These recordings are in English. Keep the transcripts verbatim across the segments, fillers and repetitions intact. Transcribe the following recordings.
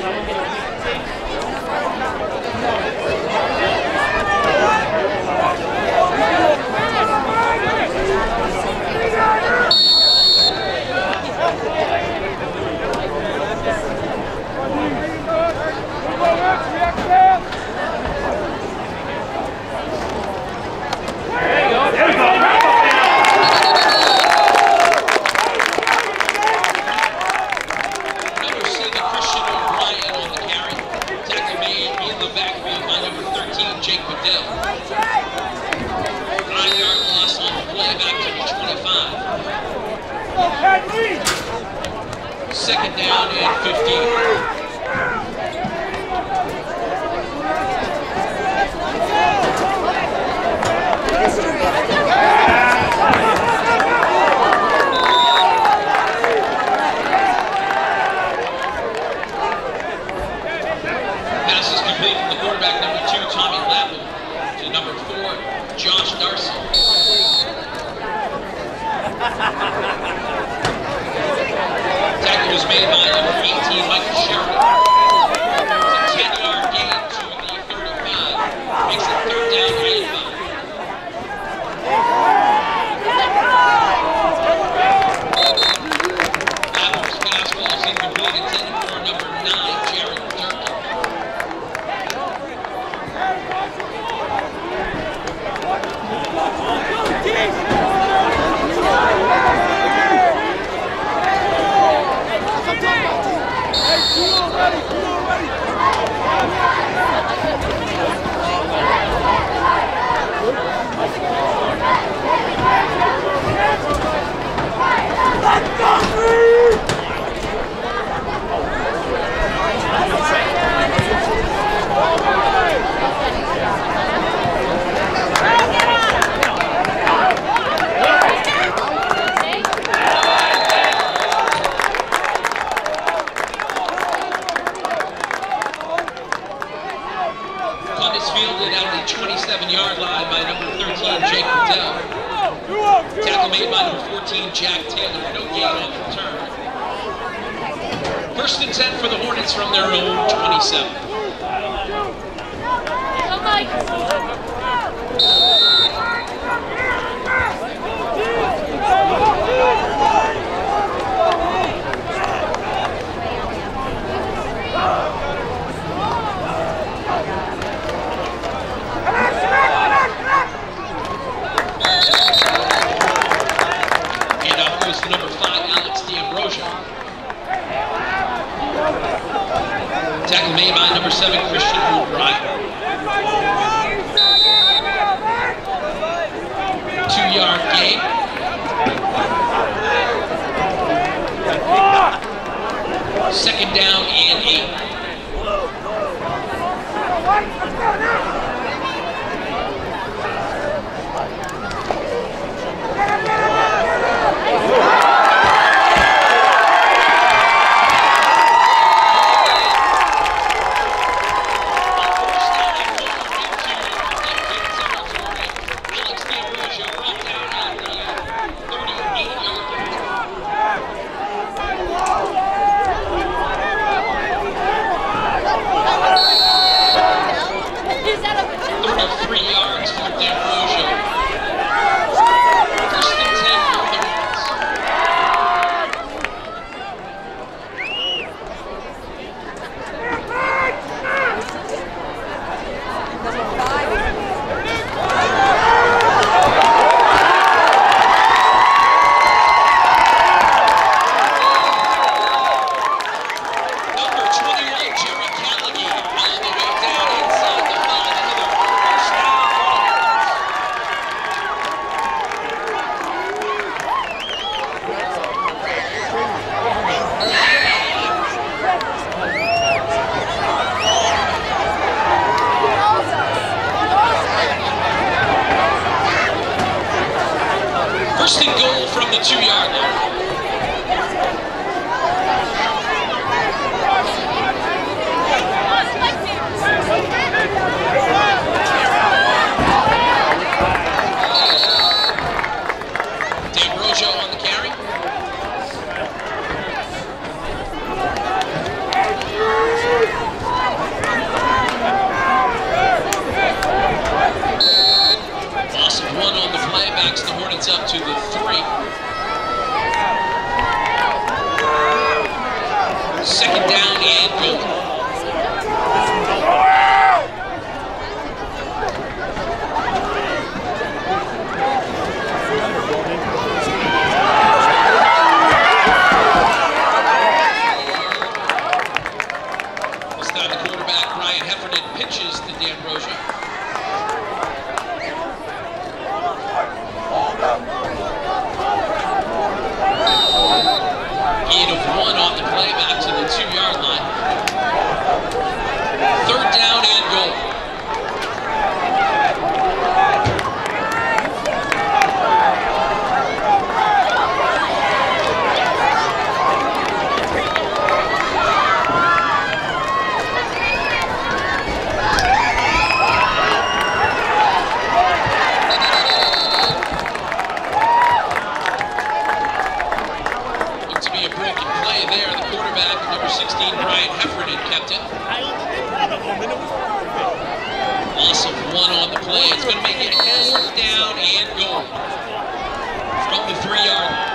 Second down and fifteen. Pass is complete from the quarterback, number two, Tommy Lappin, to number four, Josh Darcy. Tackle was made by number eighteen, Michael Sheridan. It's a ten-yard gain to the thirty-five. Makes it third down and five. Apple's fastball is incomplete, intended for number nine, Jared Durkin. twenty-seven-yard line by number thirteen, Jake Riddell. Tackle made by number fourteen, Jack Taylor. No gain on the return. First and ten for the Hornets from their own twenty-seven. To number five, Alex D'Ambrosio. Tackle made by number seven, Christian O'Brien. Two-yard gain. Second down and eight. thirty-three yards for D'Ambrosio. First and ten for the Hornets. Number twenty-one, Jerry Callaghan, all the way down inside the five. Another first down for the Hornets. time the quarterback, Brian Heffernan, pitches to D'Ambrosio. Gain of one on the play, back to the two-yard line. Third down and goal. Brian Heffernan kept it. Loss of one on the play. It's going to make it fourth down and goal from the three-yard line.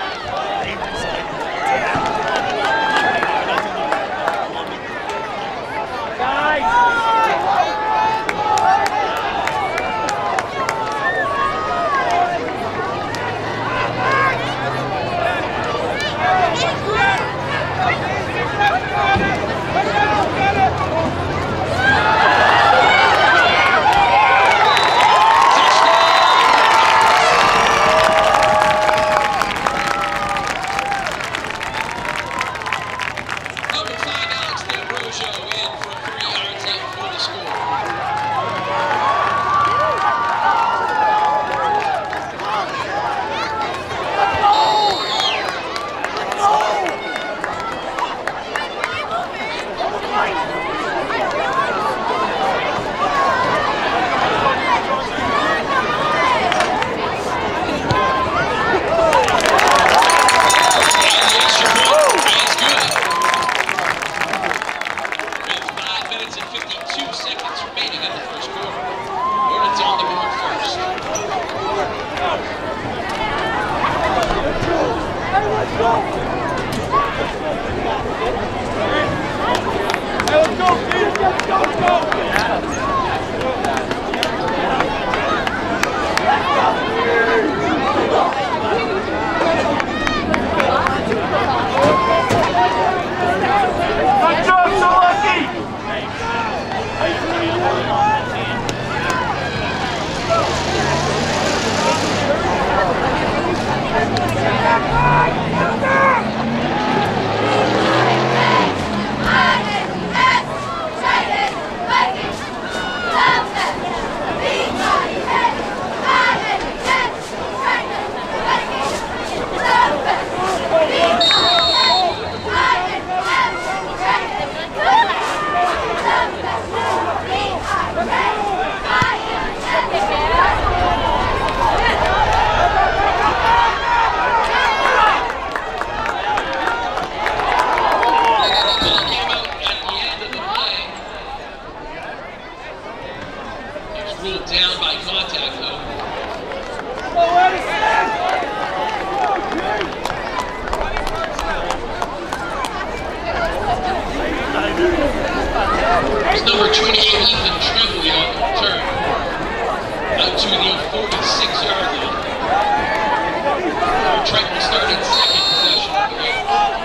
Triton started second possession of the game.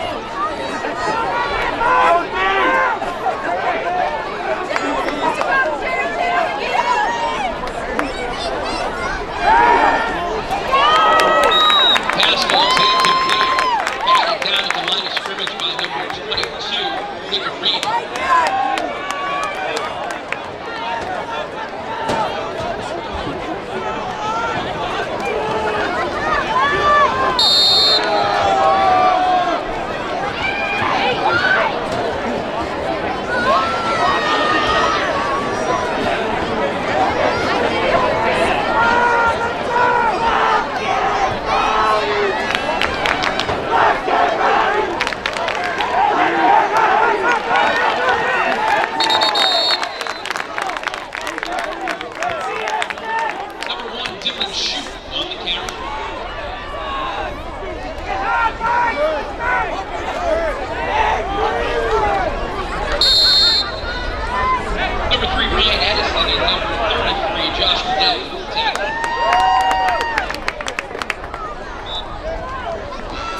Pass ball's incomplete. Batted down at the line of scrimmage by number twenty-two, Triton Regional.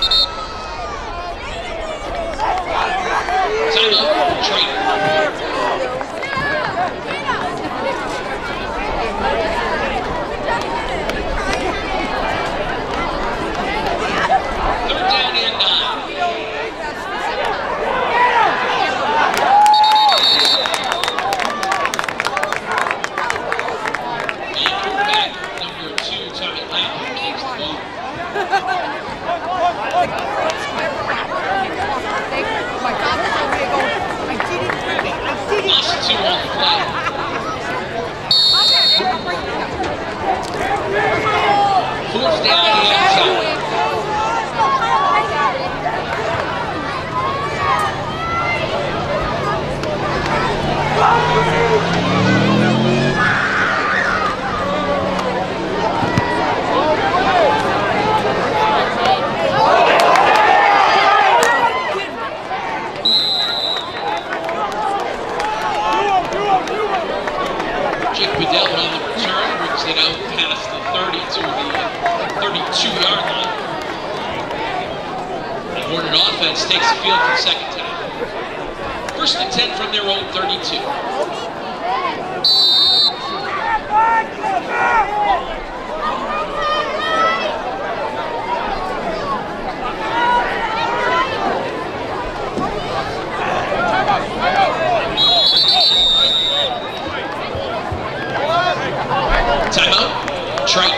Time up for Triton. Bedell on the return, brings it out past the thirty to the thirty-two yard line. The Hornet offense takes the field for the second time. First and ten from their own thirty-two. Timeout, Triton.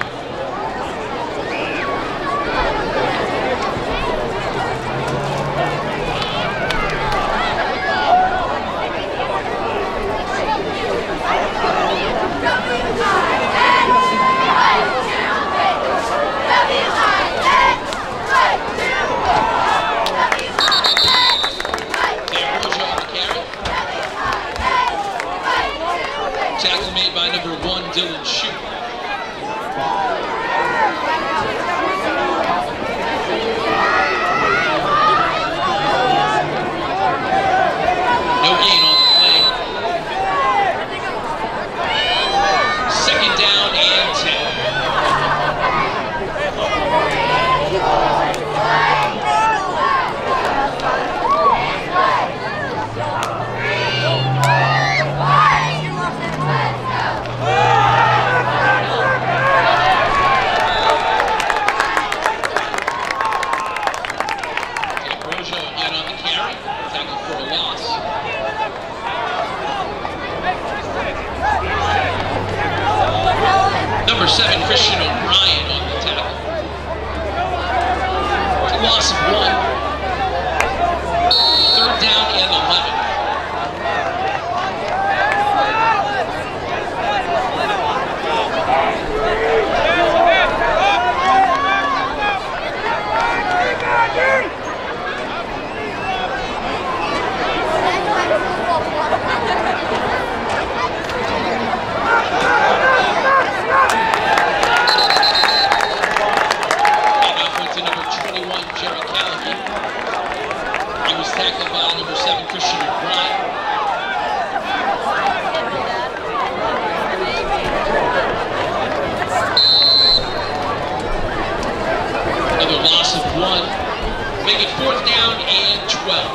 Tackle made by number one, Dylan Shute. No gain on the play. Second down and ten. Number seven, Christian O'Brien on the tackle. It's a loss of one. Third down and eleven. Tackled by number seven, Christian O'Brien. Another loss of one. Make it fourth down and twelve.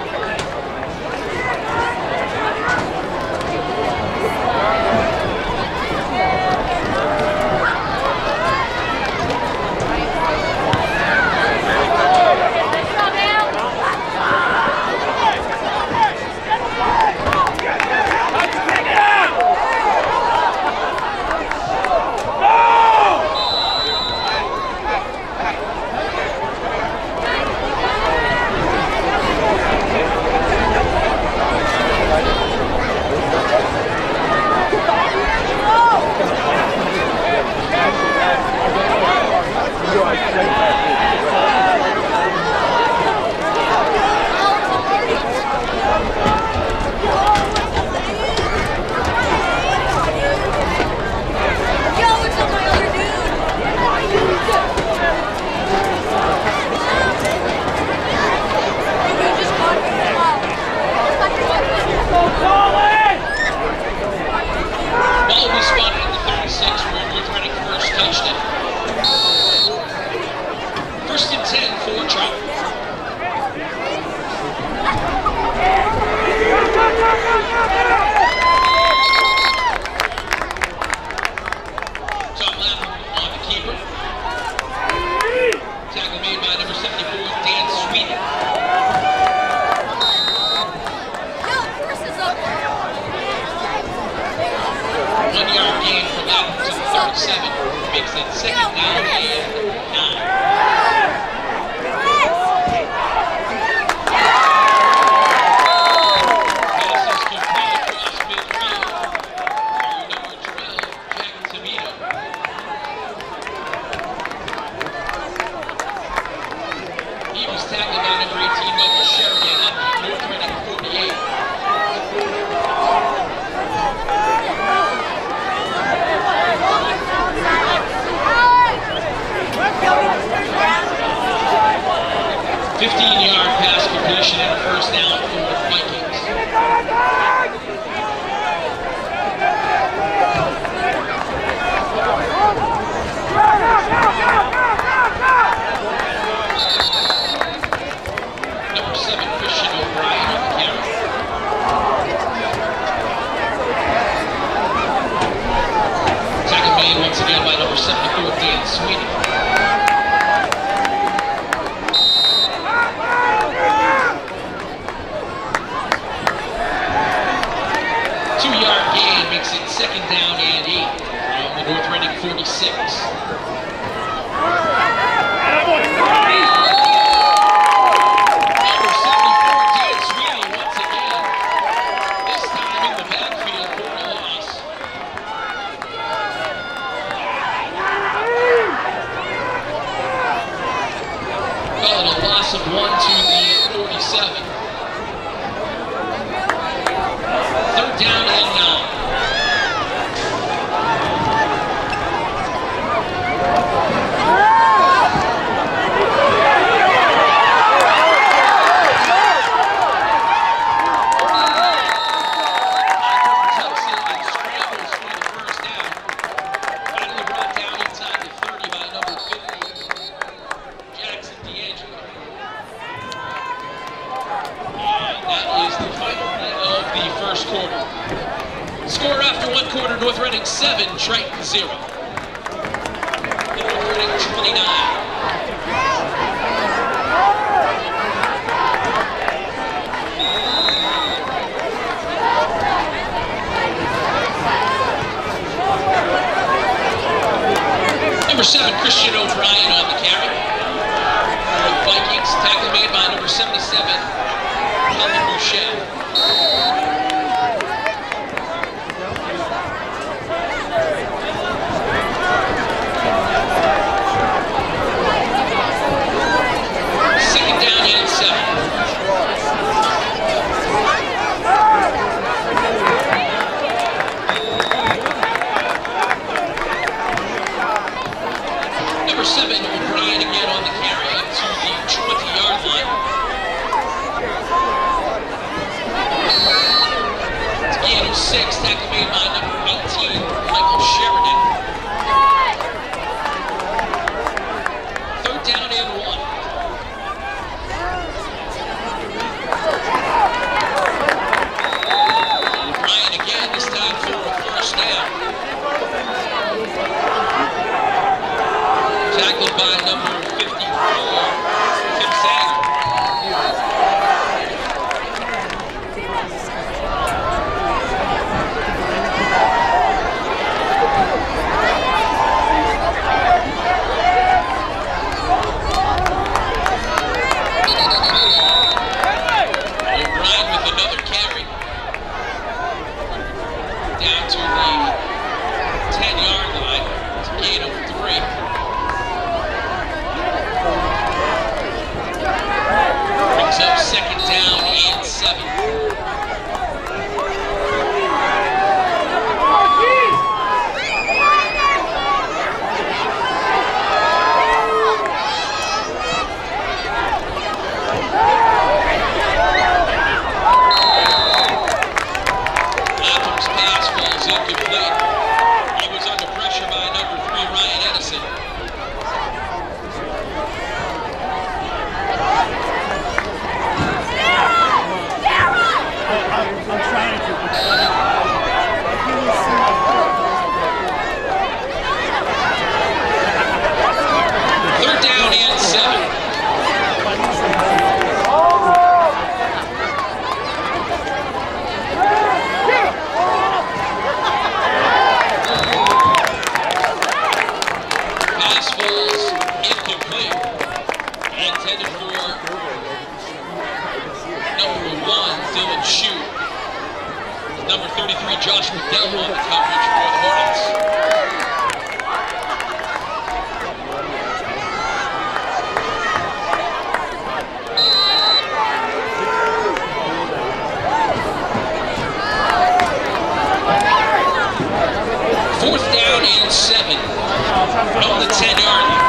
First and ten for Triton. Top left on the keeper. Tackle made by number seventy-four, Dan Sweeten. One yard gain from that to the thirty-seven. Makes it second down and nine. Tackled by number eighteen, Michael Sheridan at North Reading forty-eight. two-yard gain makes it second down and eight from the North Reading forty-six. Number seventy-four, Dan Sweeney once again. This time in the backfield for a loss. Call it a loss of one to the forty-seven. Third down and nine. Score after one quarter, North Reading seven, Triton zero. North Reading twenty-nine. Number seven, Christian O'Brien on the carry. For the Vikings, tackle made by number seventy-seven, Hamilton-Wenham. Number seven, O'Brien again on the carry up to the twenty-yard line. It's a gain of six, tackle made by number eighteen, Michael Sheridan. Third down and one. O'Brien again, this time for a first down. Tackled by number fifty-four, Tim Sager. O'Brien with another carry. Down to the ten-yard line. It's a gain of three. Brings up second down and seven. Latham's pass falls incomplete. He was under pressure by number three, Ryan Edison. I'm trying to. Third down and seven. Pass falls incomplete. Intended for number one, Dylan Shue. Number thirty-three, Josh McDowell on the coverage for the Hornets. Fourth down and seven from the ten-yard line.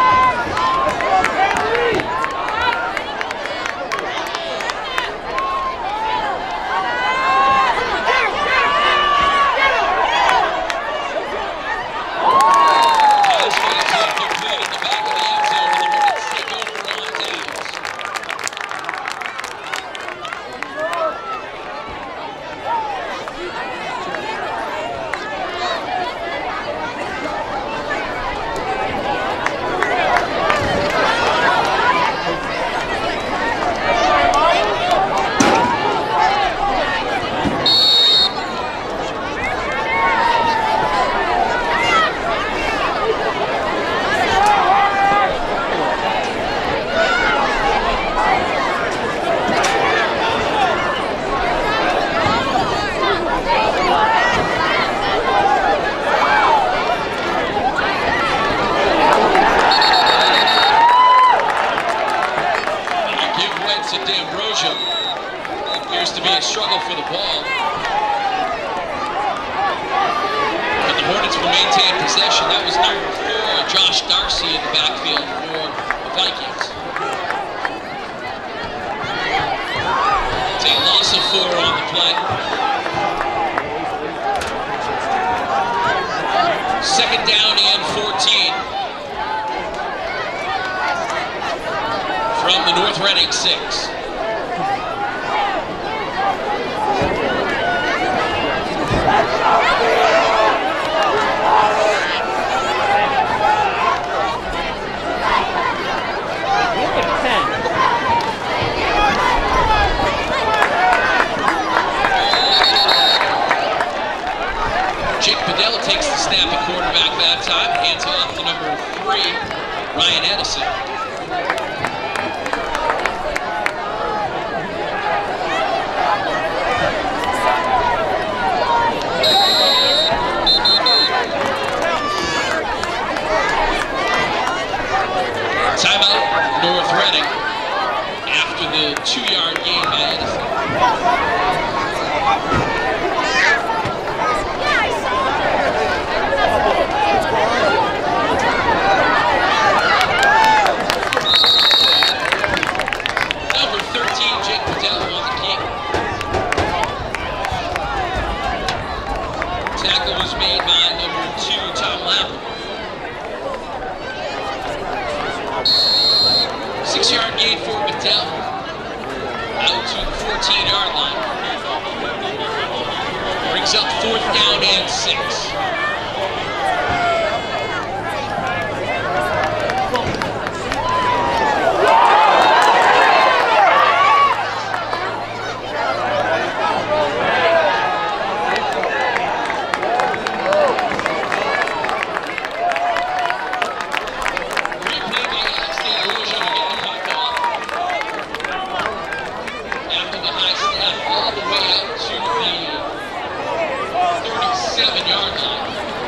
the ball. But the Hornets will maintain possession. That was number four, Josh Darcy in the backfield for the Vikings. It's a loss of four on the play. Second down and fourteen. From the North Reading six. Jake Bedell takes the snap at quarterback that time, hands off to number three, Ryan Edison. Timeout, North Reading, after the two-yard gain by Edison. Number thirteen, Jake Patel on the kick. Tackle was made by number two, Tom Lampert. Six-yard gain for Patel, out to the fourteen-yard line. Brings up fourth down and six. Seven-yard line.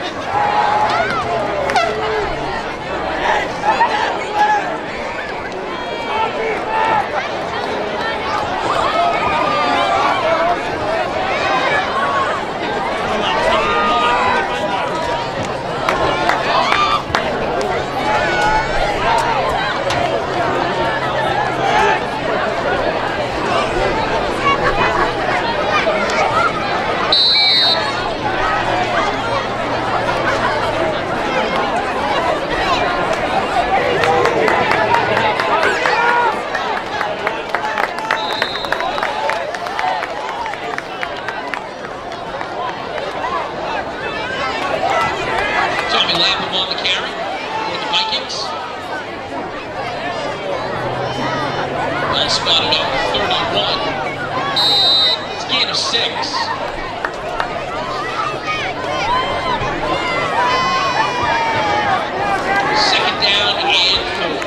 Lapham on the carry for the Vikings. Ball spotted up to thirty-one. It's a gain of six. Second down and four.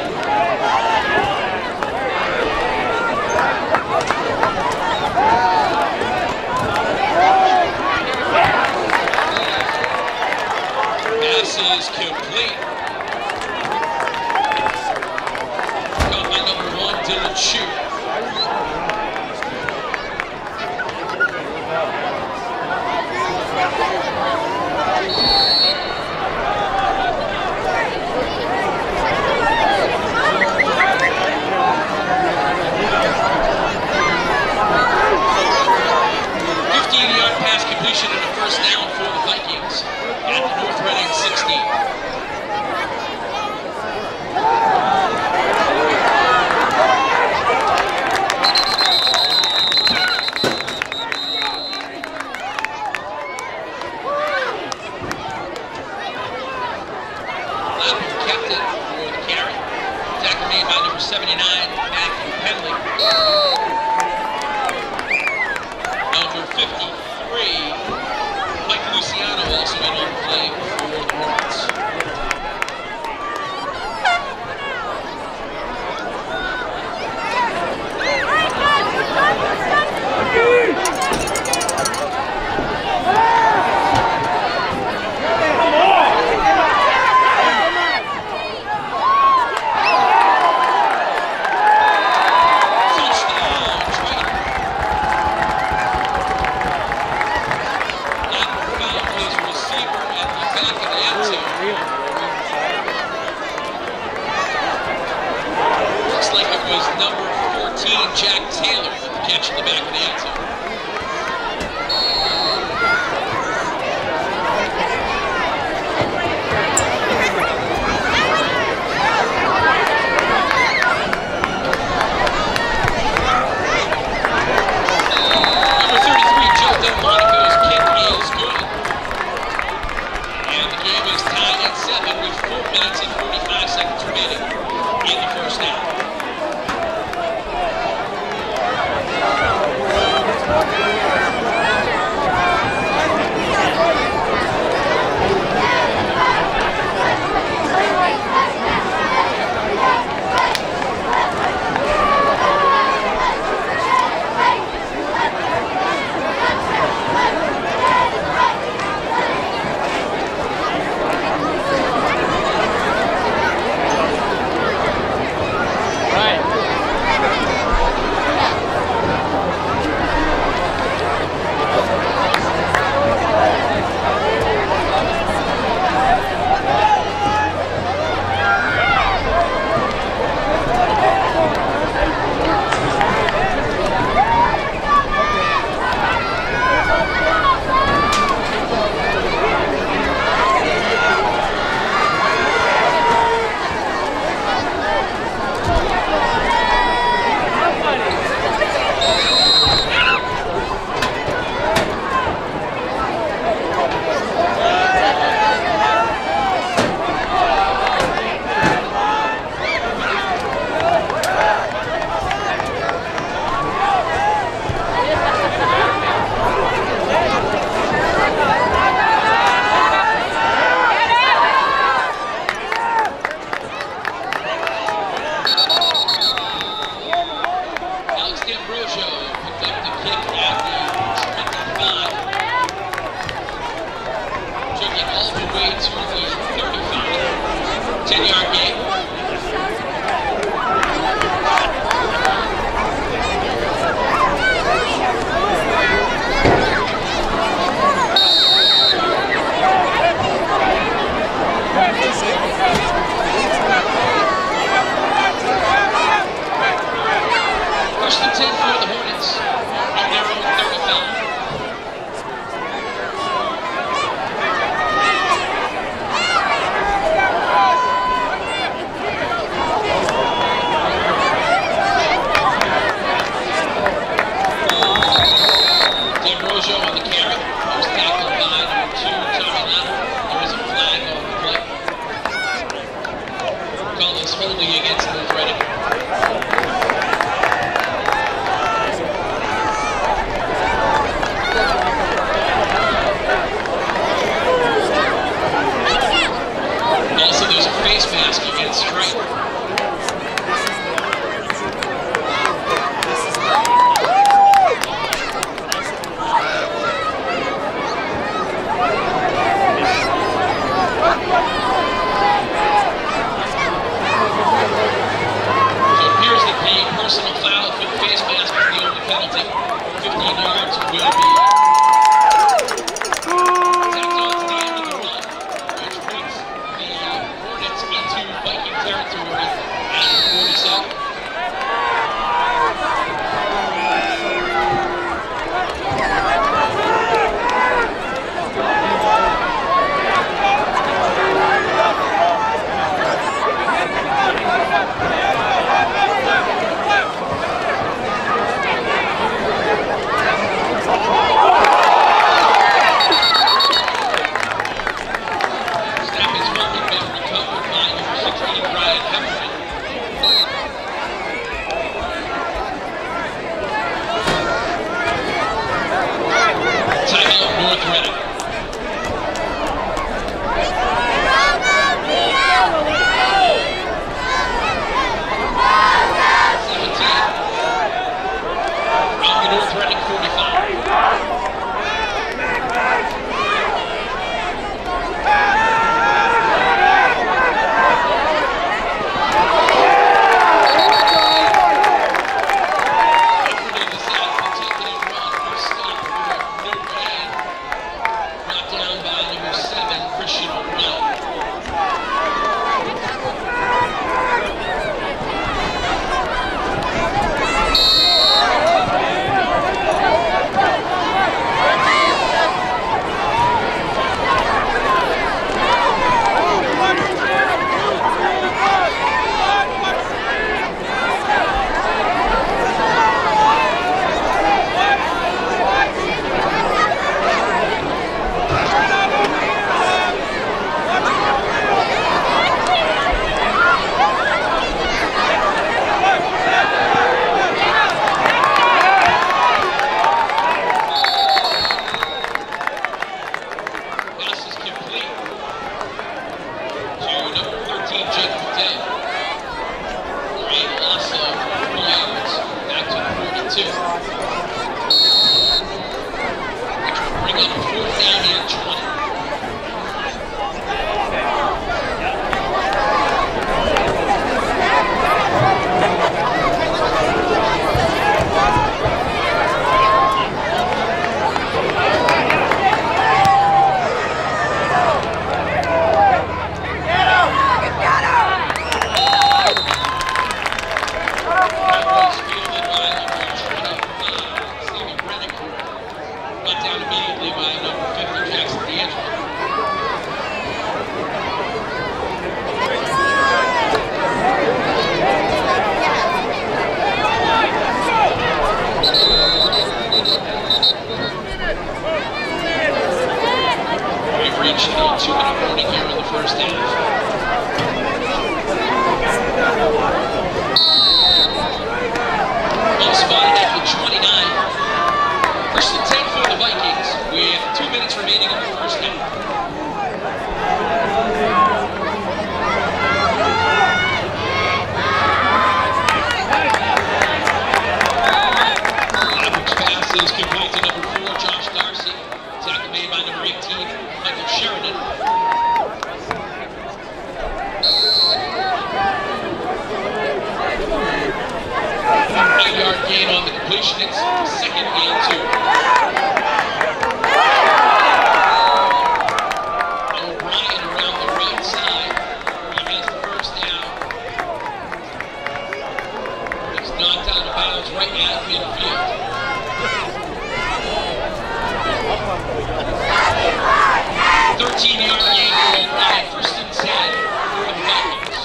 Pass is complete. Caught by number one, Dylan Shue. schedule. We've reached the two-minute warning here in the first half. Ball spotted at the twenty-nine. First and ten for the Vikings with two minutes remaining in the first half. Average pass is complete to number four, Josh Darcy. Tackle made by number eighteen, Michael Sheridan. Nine-yard gain on the completion. It's second and two. O'Brien around the right side. He has the first down. He's knocked out of bounds right at midfield. thirteen-yard gain for O'Brien. First and ten for the Vikings.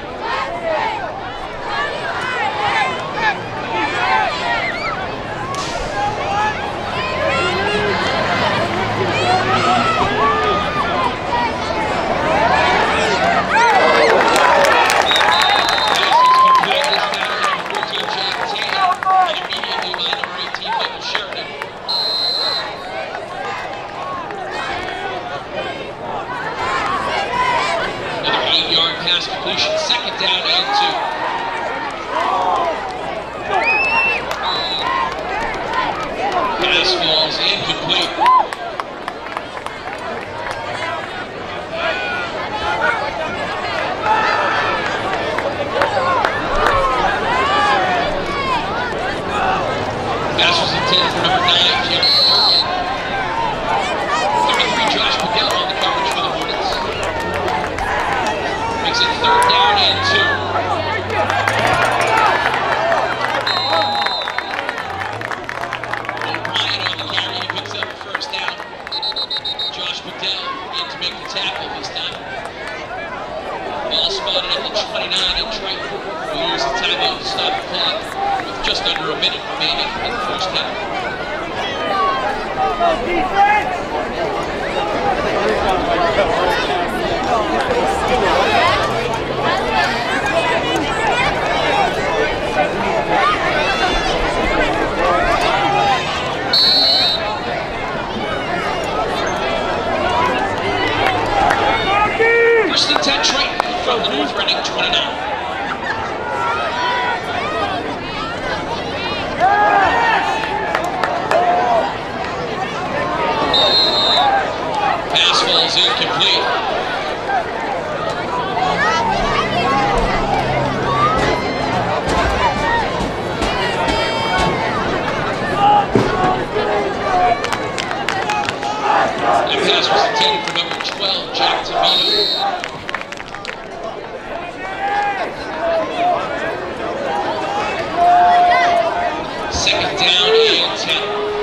Completion, second down and two. Pass falls incomplete. Pass was intended for number nine, Jerry Durkin. thirty-three, Josh Bedell on the coverage for the Hornets. Makes it third down and two. O'Brien on the carry, he picks up the first down. Josh Bedell in to make the tackle this time. Ball spotted at the twenty-nine in Triton. We'll use the timeout to stop the clock with just under a minute remaining in the first half. First and ten, Triton from the North Reading twenty-nine. Pass falls incomplete. That pass was intended for number twelve, Jack Tamino. Second down and ten.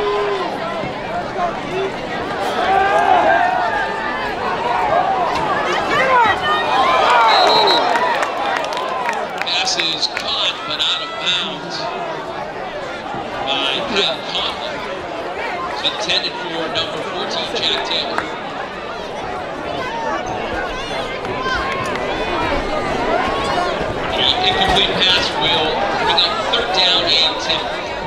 Pass is caught but out of bounds by Kyle Conley. It's intended for number fourteen, Jack Taylor. The incomplete pass will bring up third down and ten.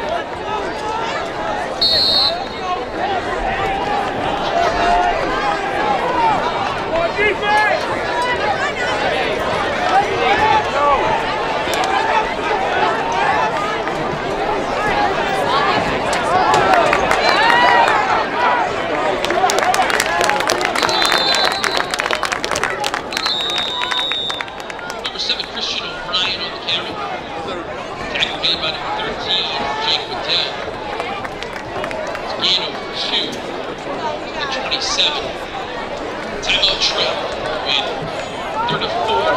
twenty-seven. Timeout Triton with thirty-four.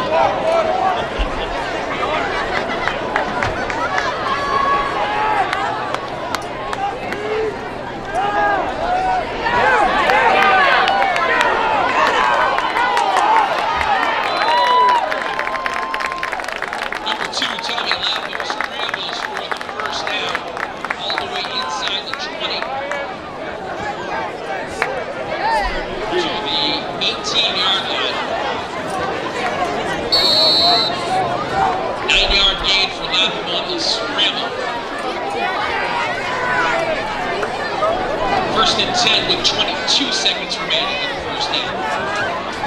and ten with twenty-two seconds remaining in the first half.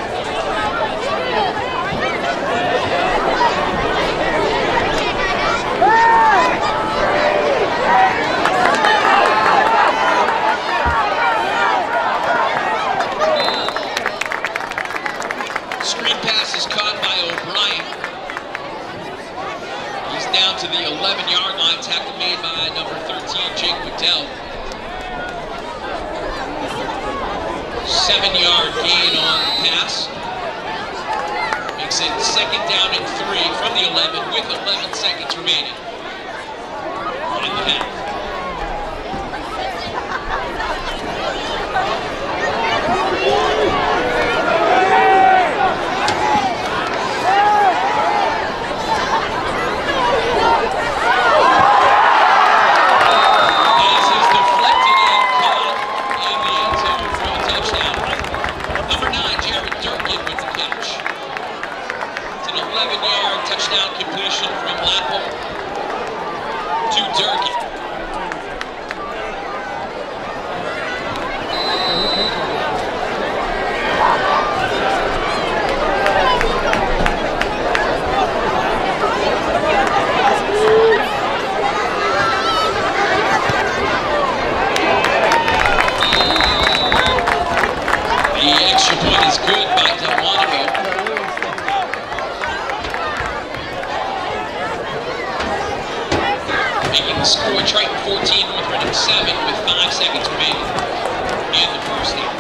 Screen pass is caught by O'Brien. He's down to the eleven yard line. Tackle made by number thirteen, Jake Patel. Seven yard gain on the pass. Makes it second down and three from the eleven with eleven seconds remaining in the half. Touchdown completion from Lapham to Durkin. The extra point is good by Delmonico. Making the score, Triton fourteen, North Reading seven with five seconds remaining in the first half.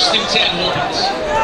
First and ten Hornets.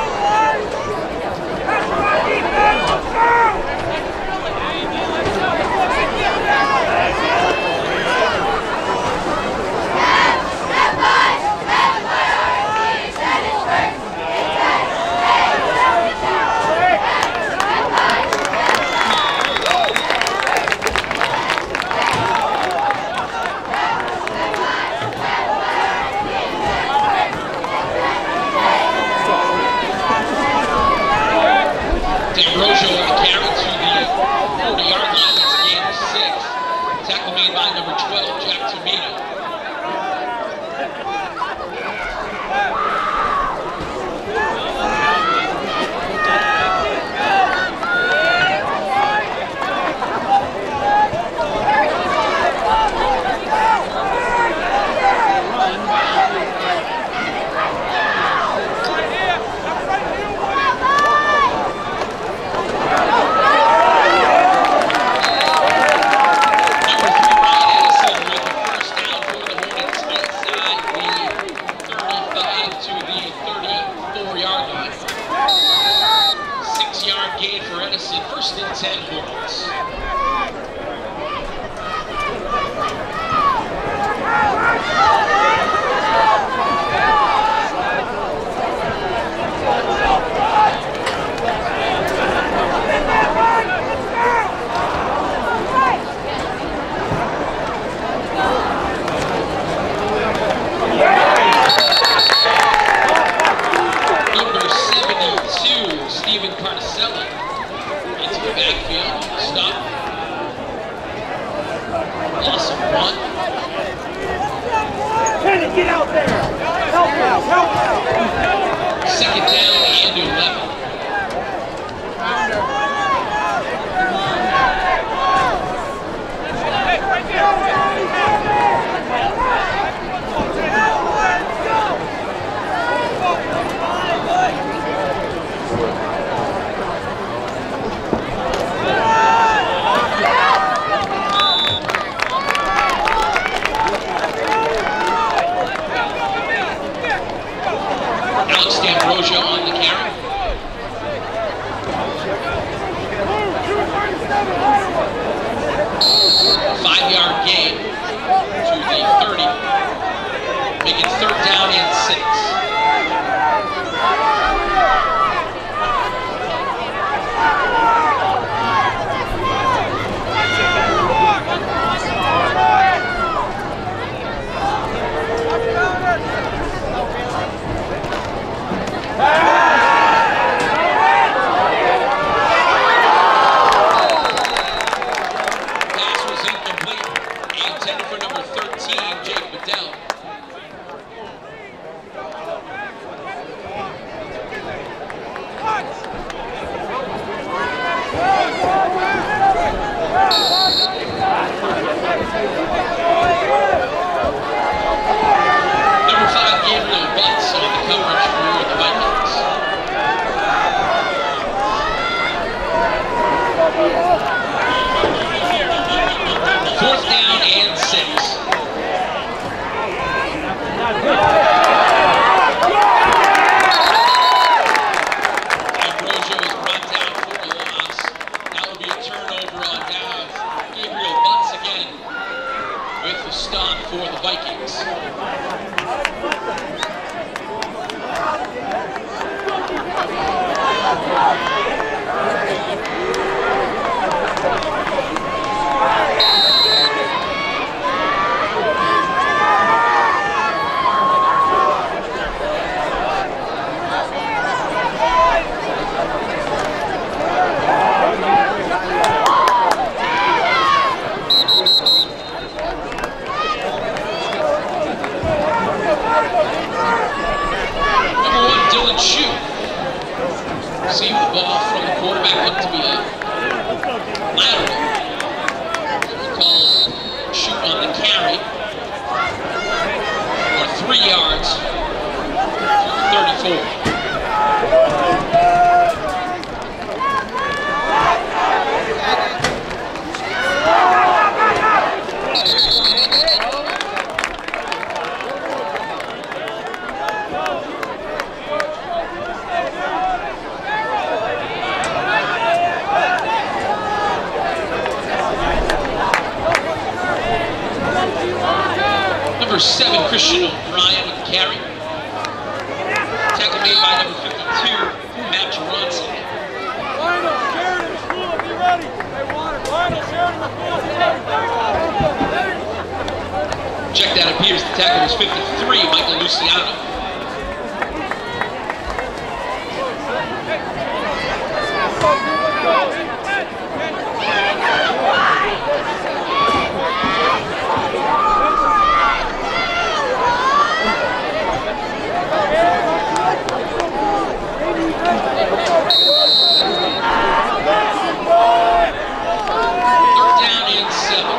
Five-yard gain to the thirty. Make it third down and six. Number five, Gabriel Butts on the coverage for the Vikings. Fourth down and six. Ambrosio is brought down for a loss. That will be a turnover on down. Gabriel Butts again with the stop for the Vikings. Received the ball from the quarterback, looked to be a lateral. He called shoot on the carry for three yards to thirty-four. Number seven, Christian O'Brien with the carry. Tackle made by number fifty-two, Matt Johnson. Lionel, Sheridan, the school, be ready. They want it. Lionel, Sheridan, the school, be ready. Check that appears the tackle was fifty-three, Michael Luciano. Third down and seven.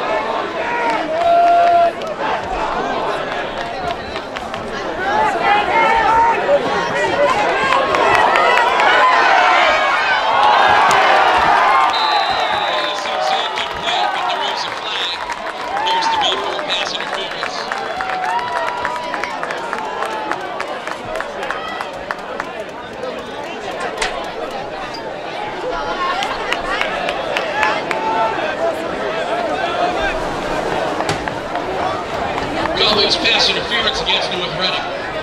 Always pass interference against North Reading.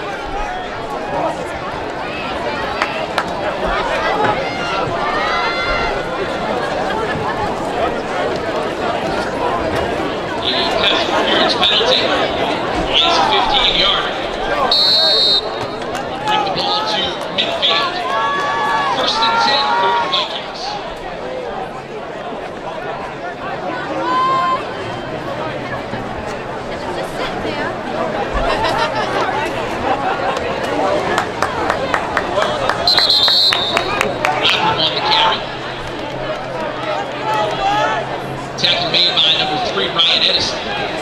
The pass interference penalty is a fifteen yarder. Bring the ball to midfield. First and ten for the Vikings. On the carry. Tackle made by number three, Ryan Edison.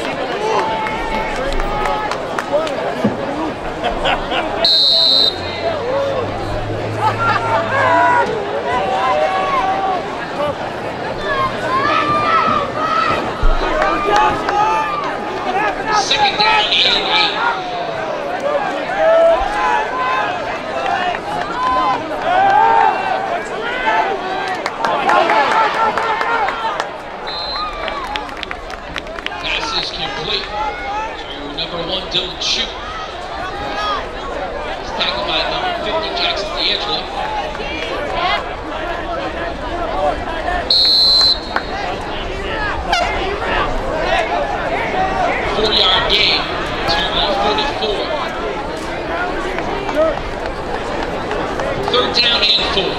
Second down and eight. Complete to number one, Dylan Shute. He's tackled by number fifty, Jackson D'Angelo. Four-yard gain to the forty-four. Third down and four.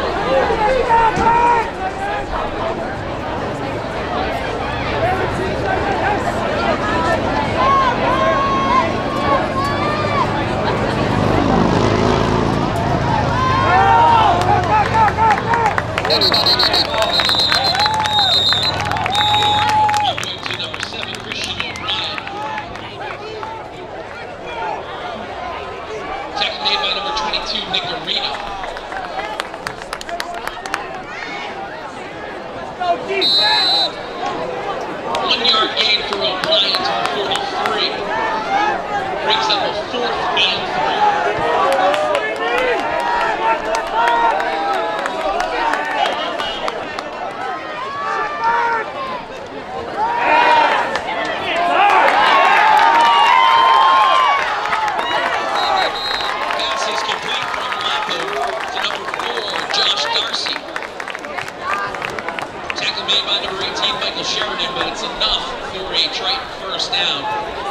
Going to number seven, Christian O'Brien. Tackle made by number twenty-two, Nick Arena. One yard gain for O'Brien to the forty-three. Brings up a fourth and three. Sheridan, but it's enough for a Triton first down.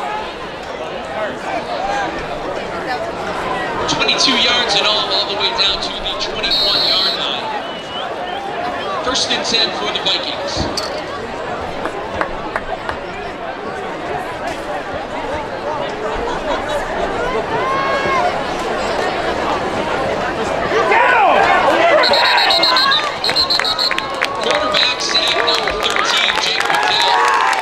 twenty-two yards in all, all the way down to the twenty-one yard line. First and ten for the Vikings. Quarterback sack number thirteen, Jake Patel.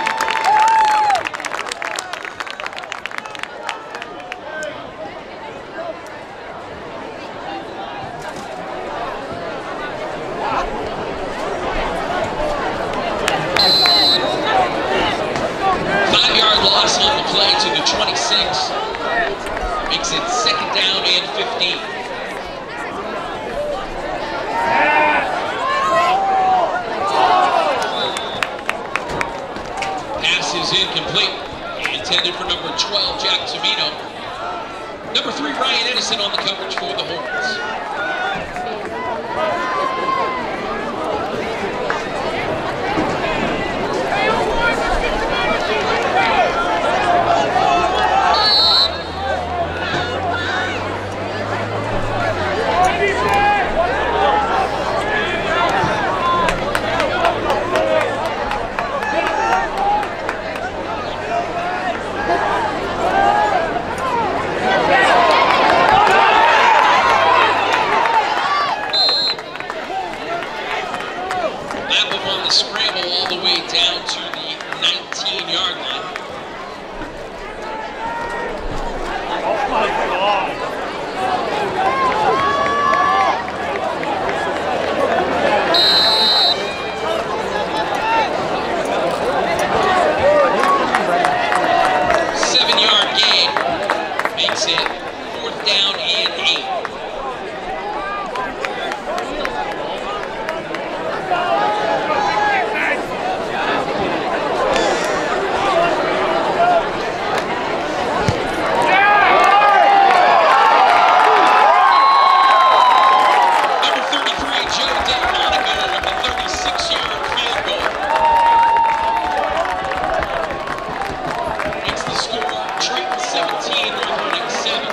Five-yard loss on the play to the twenty-six. Makes it second down and fifteen. Pass is incomplete. Intended for number twelve, Jack Tamino. Number three, Ryan Edison on the coverage for the Hornets. Scramble all the way down to the nineteen yard line. Oh my God. Seven yard gain makes it fourth down and eight. Triton seventeen, North Reading seven.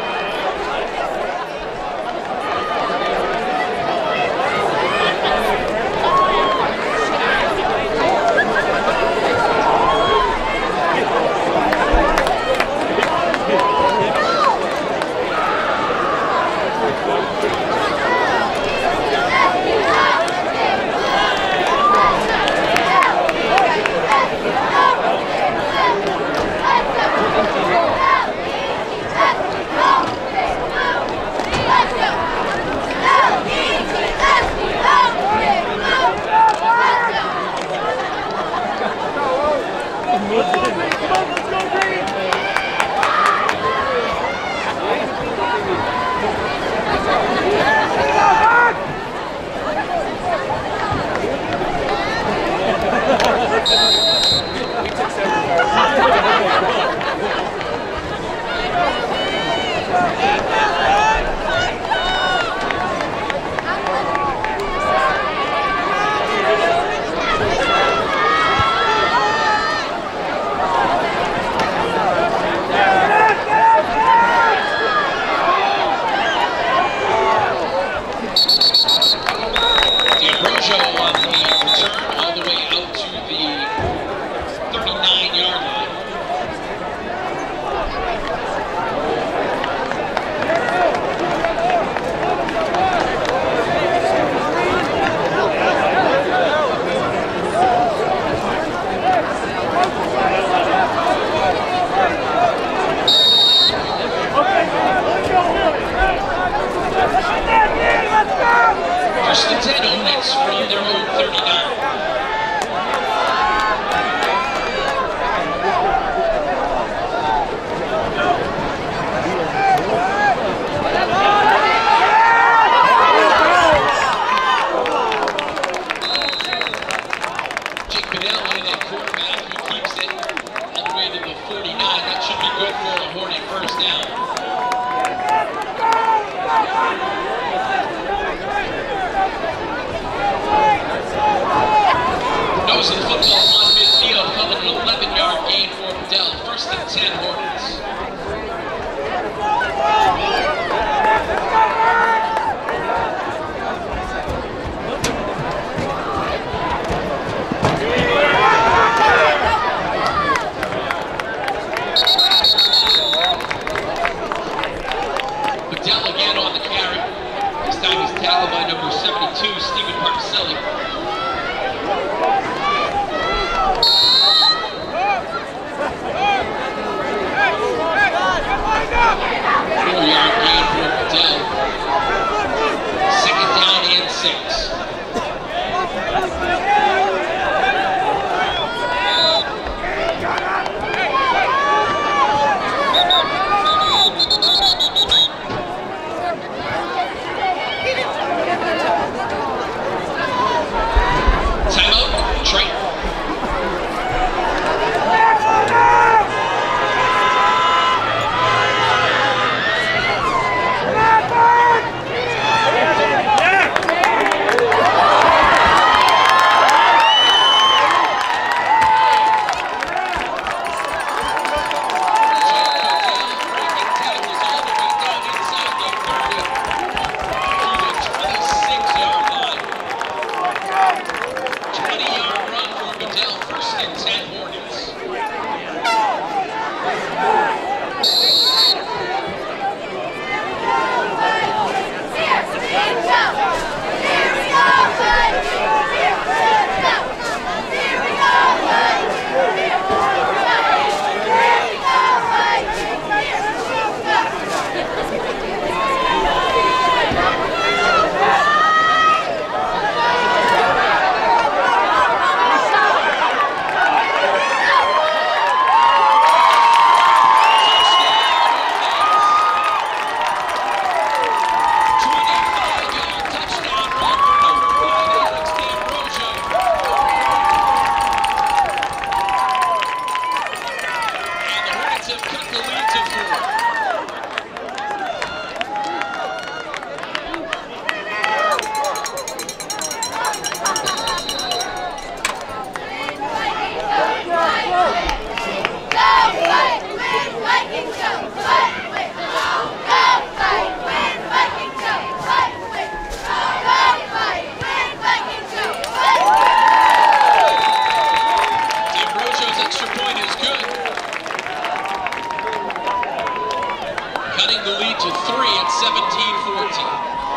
First and ten Hornets from their own thirty-nine. Jake Bedell in that quarterback. He keeps it all the way to the forty-nine. That should be good for a Hornet first down. Nose of the football on midfield, coming an eleven yard gain for Bedell. First and ten Hornets. Bedell again on the carry. This time he's tackled by number seventy-two, Stephen Particelli. to cut the lead to four. seventeen fourteen.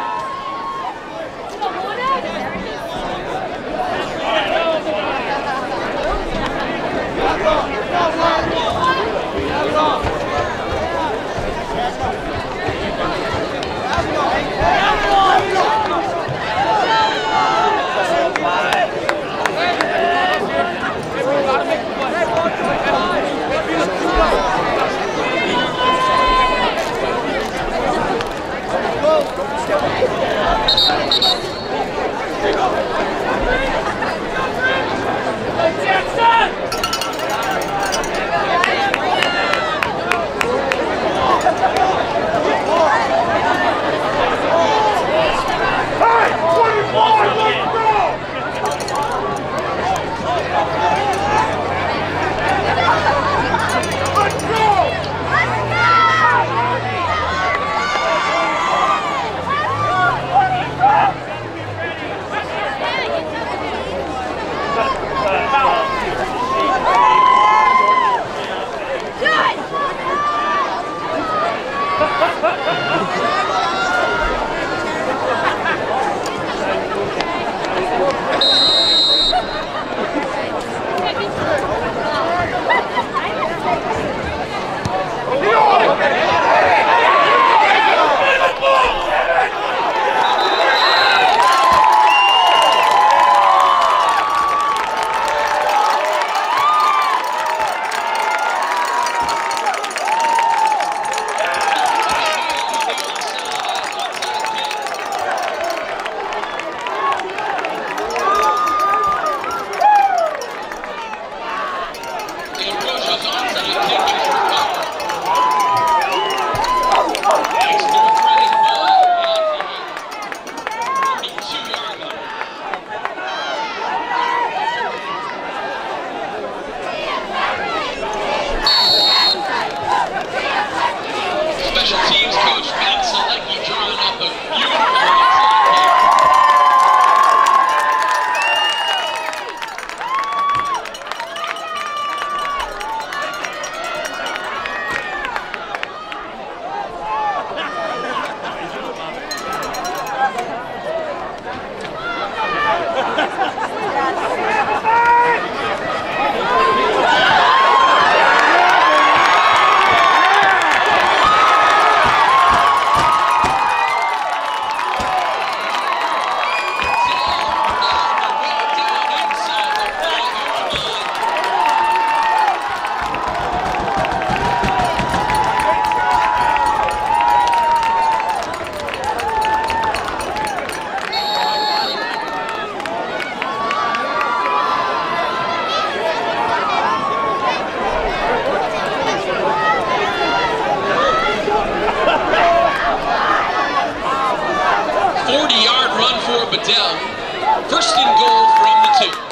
First and goal from the two.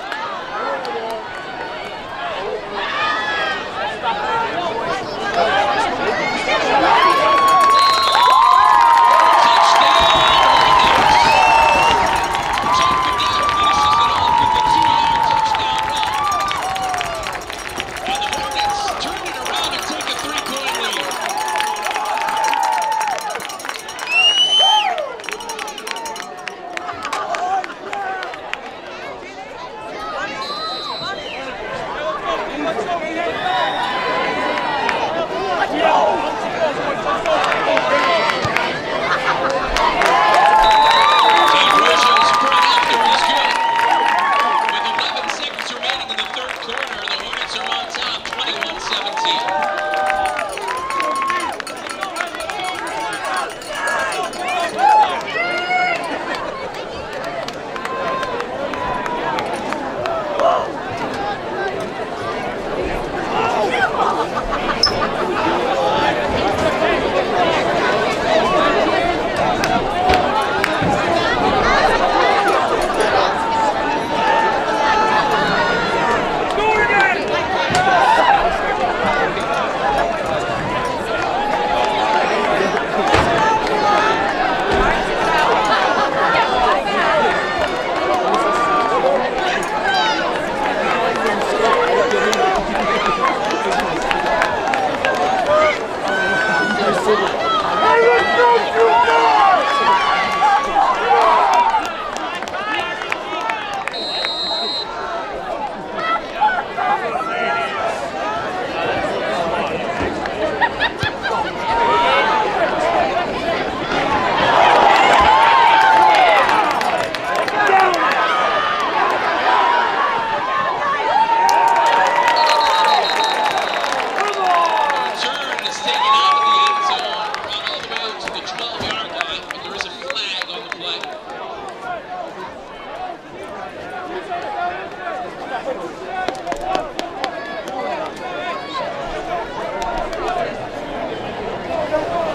Whoa!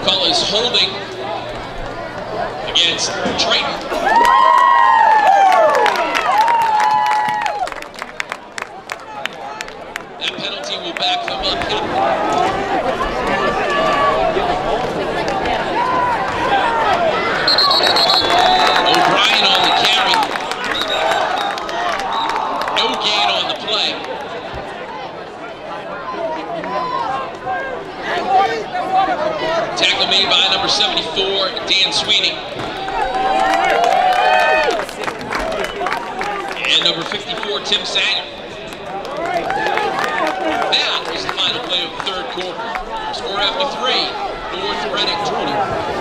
Call is holding against Triton. That penalty will back them up. O'Brien on the carry. No gain on the play. Tackle made by number seventy-four, Dan Sweeney. And number fifty-four, Tim Sanger. That is the final play of the third quarter. Score after three, North Reading twenty.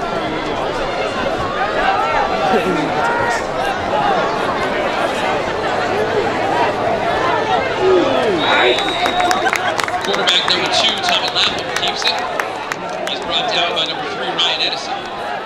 Quarterback number two, Tommy Lapham, keeps it. He's brought down by number three, Ryan Edison.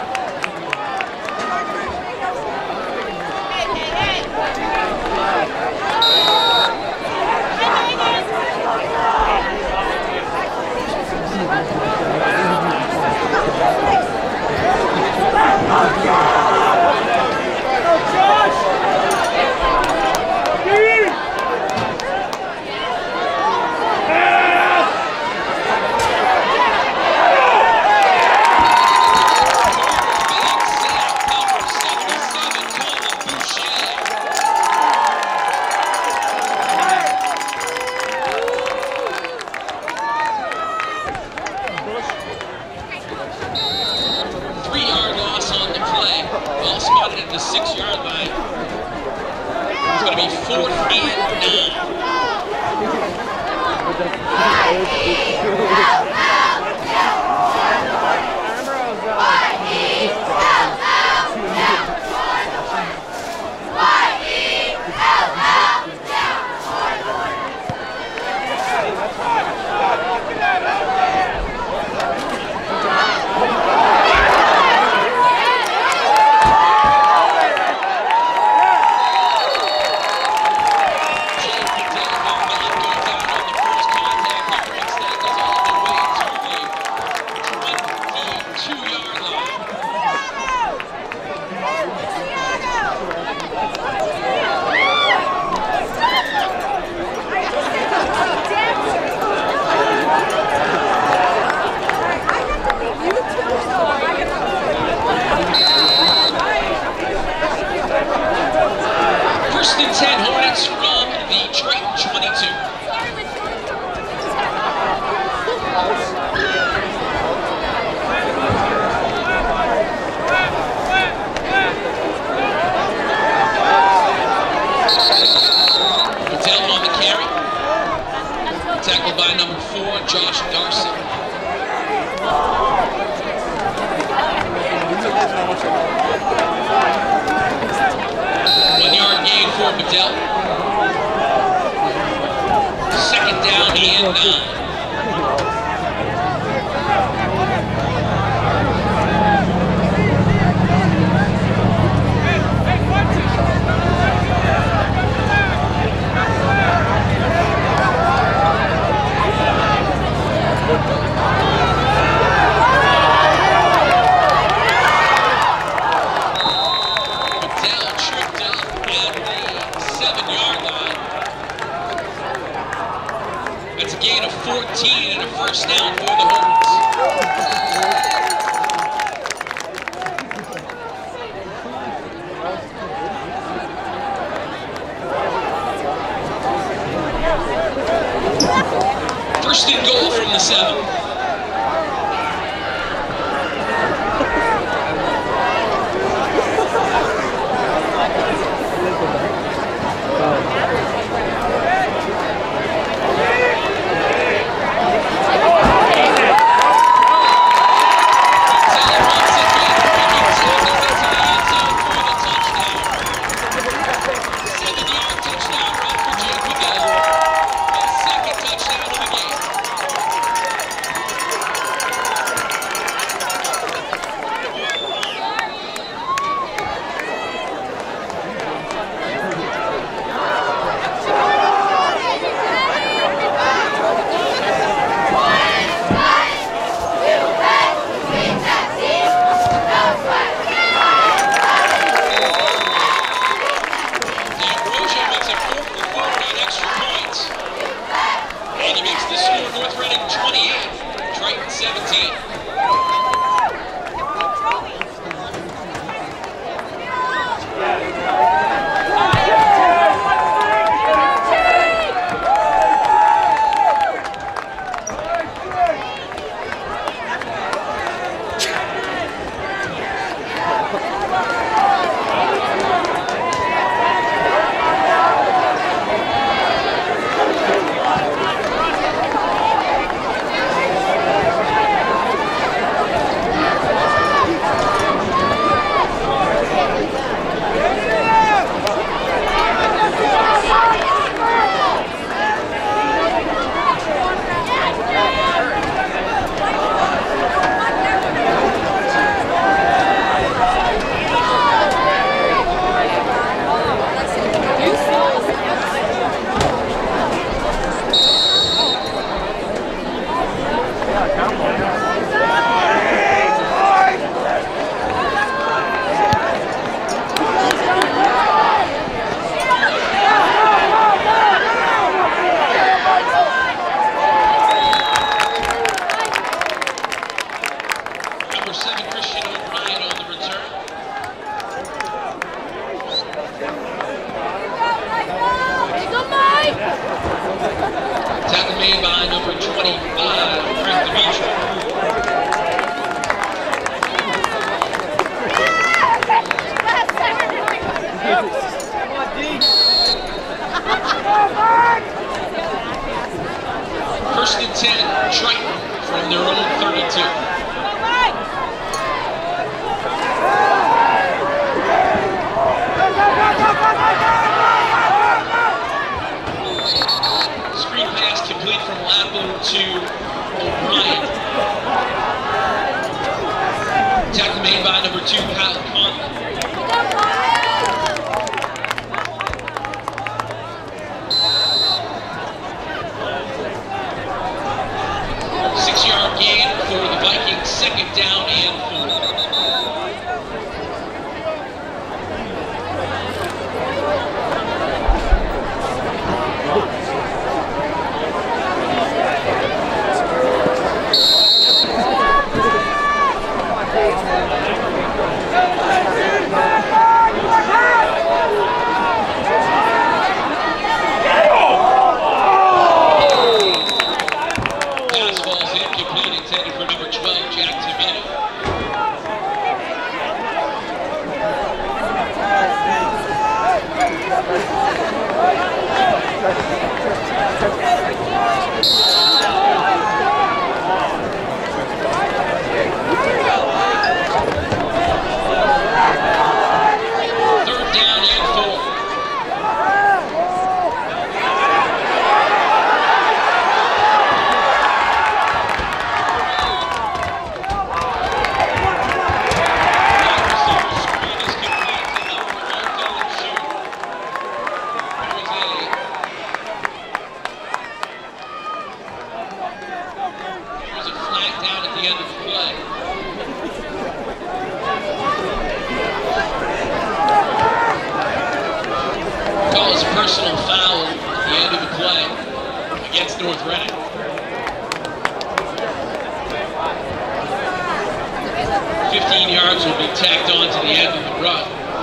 First and ten Hornets from the Triton twenty-two. Patel on the carry. Tackled by number four, Josh Darcy. One yard gain for Patel. Second down and nine. fourteen and a first down for the Hornets. First and goal from the seven. Reading twenty-eight, Triton seventeen. First and ten, Triton from their own thirty-two. Screen pass complete from Lappin to O'Brien. Tackle made by number two, Kyle Conley. Six-yard gain for the Vikings, second down and four. Personal foul at the end of the play against North Reading. fifteen yards will be tacked on to the end of the run.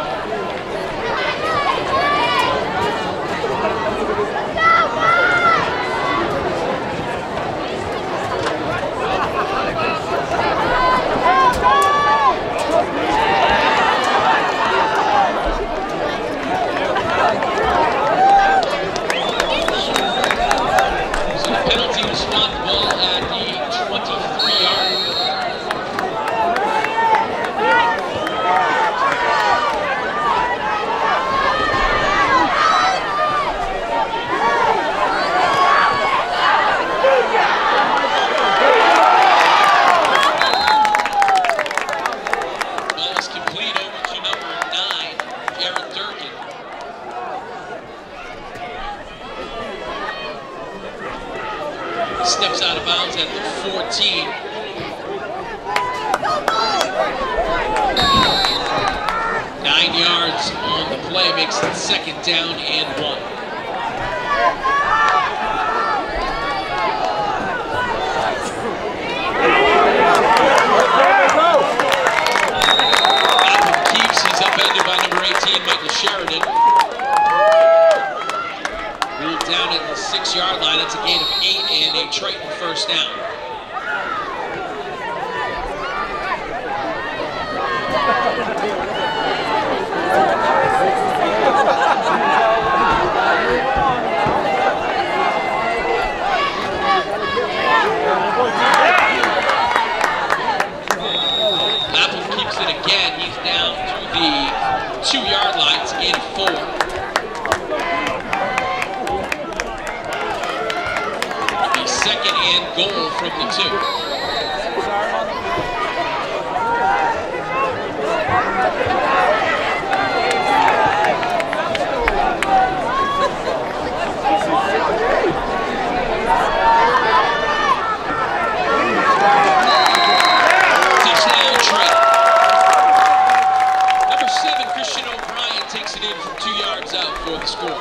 Steps out of bounds at the fourteen. Nine yards on the play makes it second down and one. first down. Lapple keeps it again. He's down to the two-yard line. It's in four. A second and goal from the two. Touchdown, Triton. Number seven, Christian O'Brien takes it in from two yards out for the score.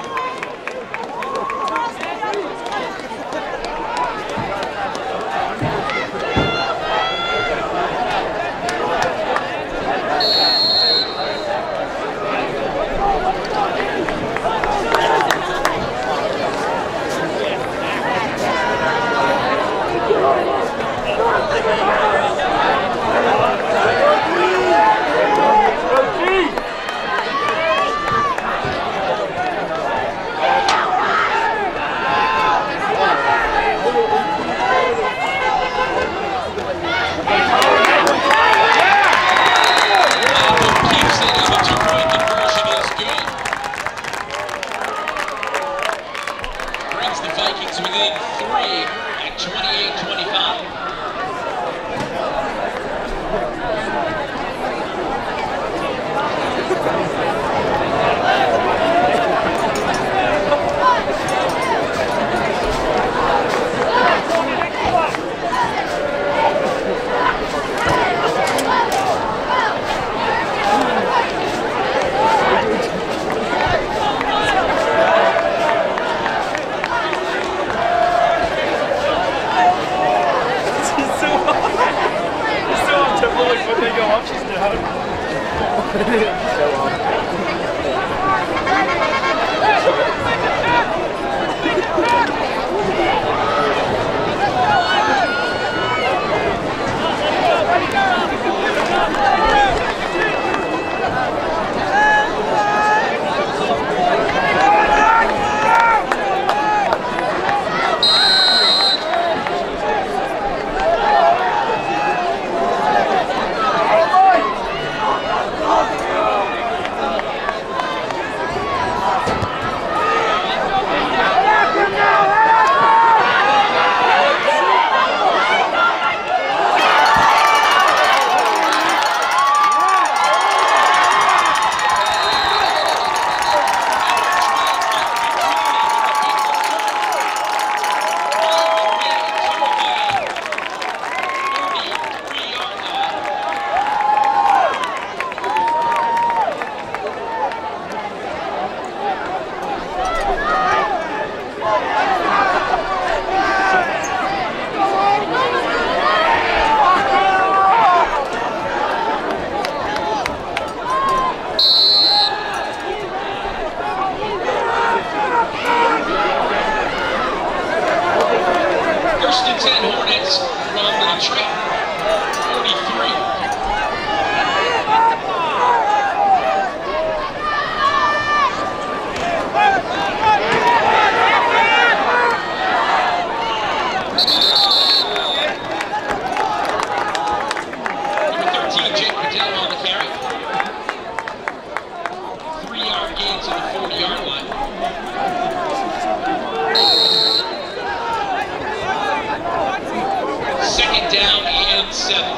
Brings the Vikings within three at twenty-eight twenty-five. When they go up, she's down. So on. First and ten Hornets from the Triton forty-three. Number thirteen, Jake Patel on the carry. Three-yard gain to the forty-yard line. Second down and seven.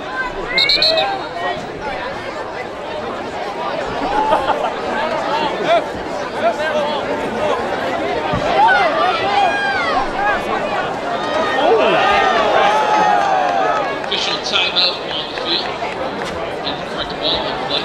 Official timeout on the field. And the correct ball on the play.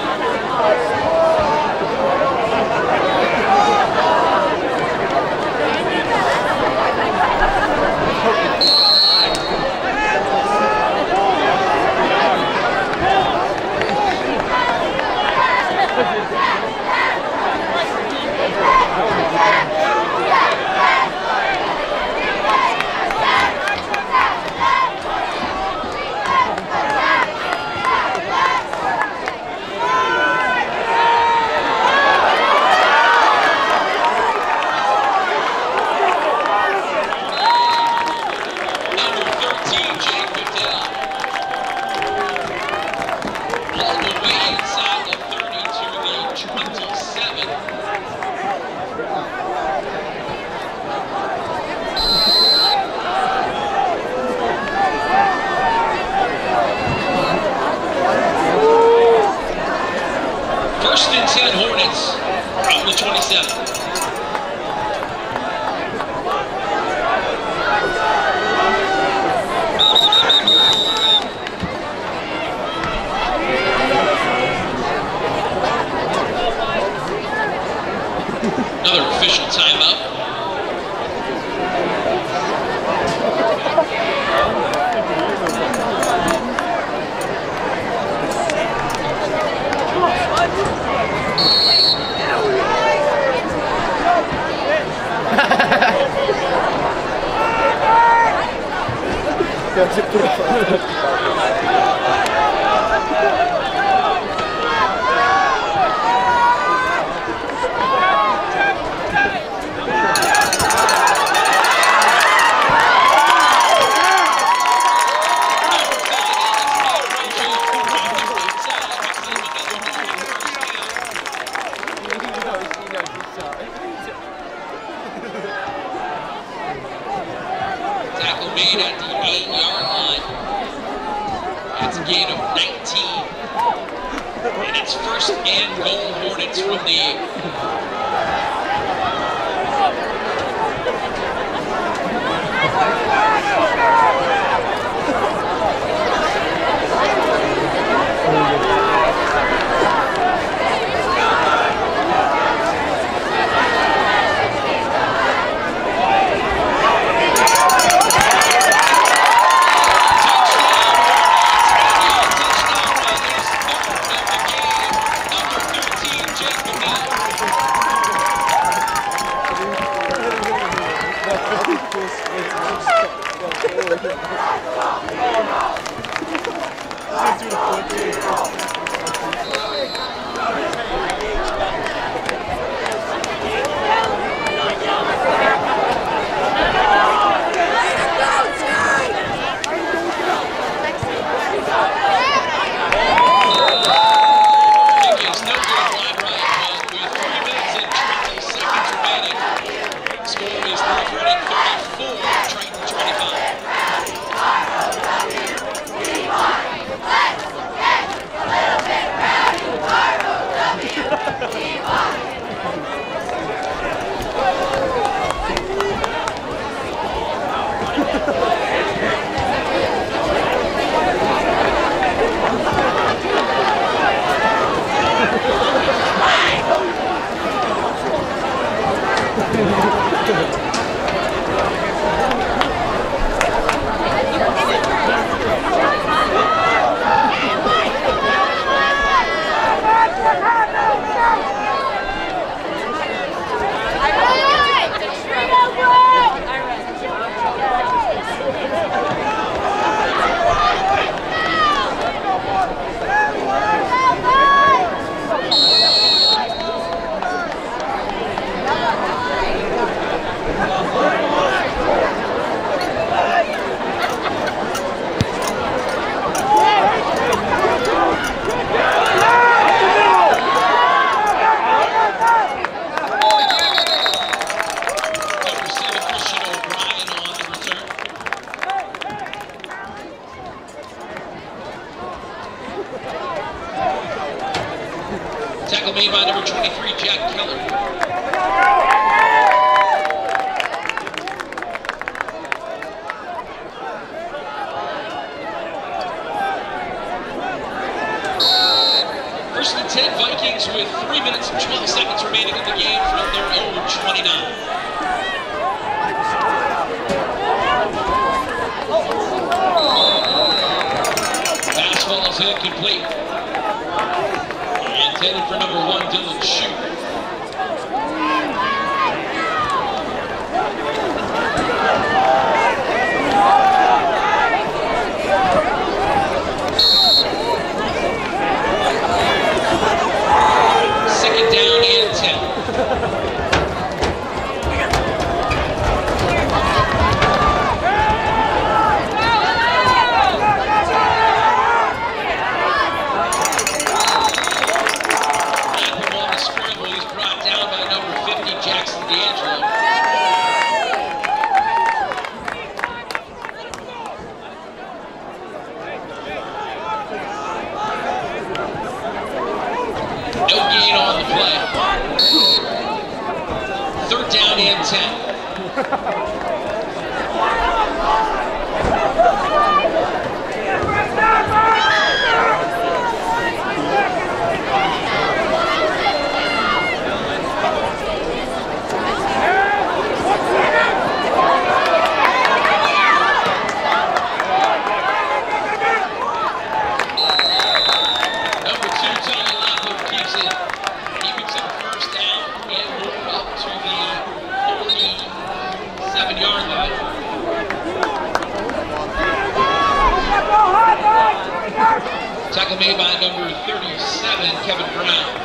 twenty-seven. Another official timeout. Tackle made at the eight-yard line. That's a gain of nineteen. And it's first and goal Hornets from the eight. Triton twenty-five. Tackle made by number twenty-three, Jack Keller. First and ten, Vikings with three minutes and twelve seconds remaining in the game from their own twenty-nine. Fastball is incomplete. Intended for number one, Dylan Shute. Second down and ten. Scramble ten. Tackle made by number thirty-seven, Kevin Brown.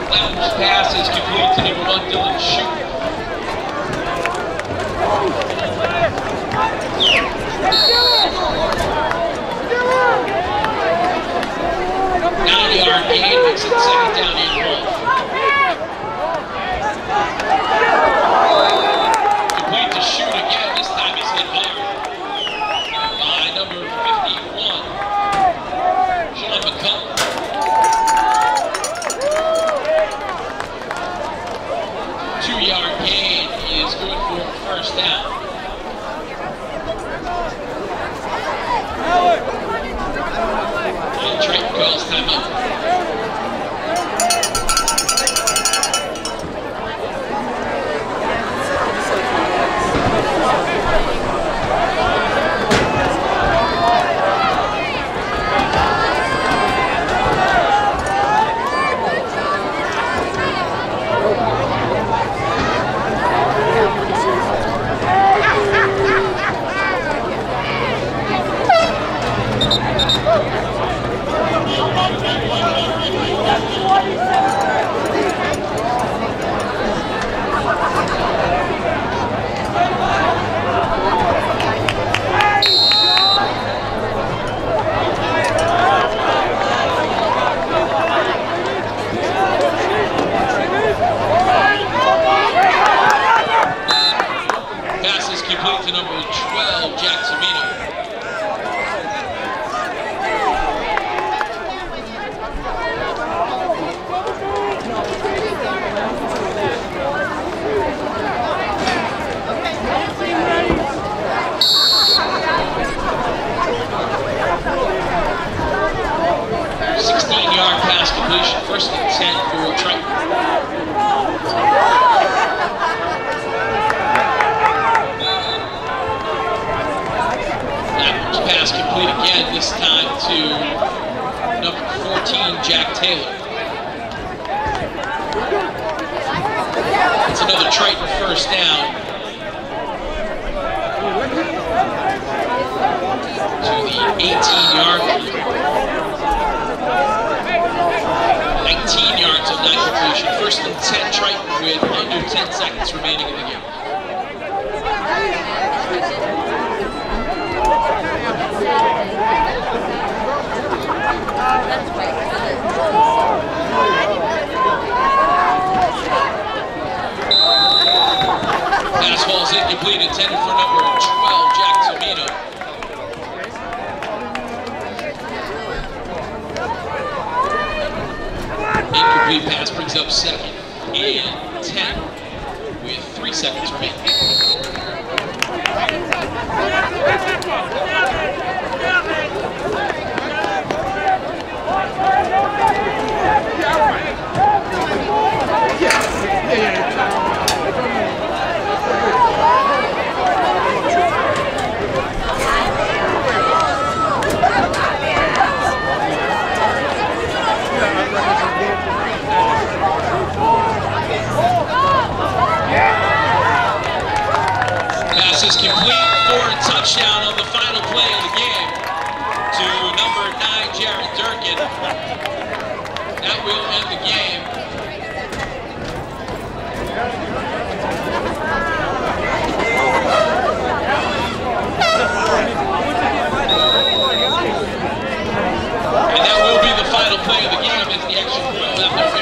That pass is complete to number one, Dylan Shute. Nine-yard gain makes it second down and one. Complete to Shute again. This time he's hit hard by number fifty-one, Sean McCullough. Two-yard gain is good for first down. And Triton calls timeout. sixteen-yard pass completion, first and ten for Triton. That pass complete again, this time to number fourteen, Jack Taylor. It's another Triton first down. To the eighteen-yard line. nineteen yards of nine completion. First and ten Triton with under ten seconds remaining in the game. Pass falls incomplete, intended for number twelve, Jack Tomino. Incomplete pass brings up second and ten with three seconds remaining. Pass is complete for a touchdown on the final play of the game to number nine, Jared Durkin. That will end the game. And that will be the final play of the game as the extra point left.